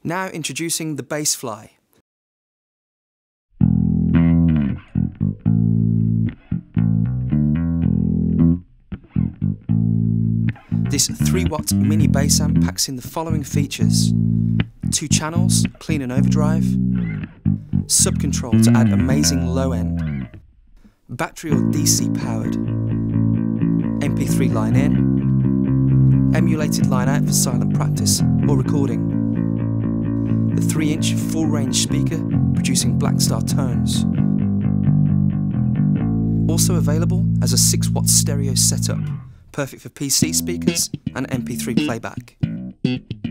Now introducing the Blackstar Fly. This 3-watt mini bass amp packs in the following features: 2 channels, clean and overdrive, sub-control to add amazing low end, battery or DC powered, MP3 line in, emulated line out for silent practice or recording, the 3-inch full range speaker producing Blackstar tones. Also available as a 6-watt stereo setup, perfect for PC speakers and MP3 playback.